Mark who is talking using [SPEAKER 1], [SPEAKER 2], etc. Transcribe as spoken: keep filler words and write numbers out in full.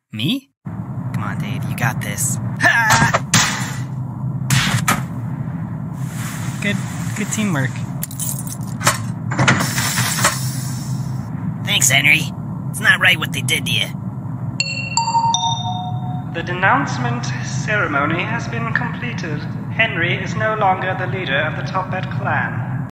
[SPEAKER 1] Me? Come on, Dave, you got this. Ha! Good, good teamwork.
[SPEAKER 2] Thanks, Henry. It's not right what they did to you.
[SPEAKER 3] The denouncement ceremony has been completed. Henry is no longer the leader of the Top Bat clan.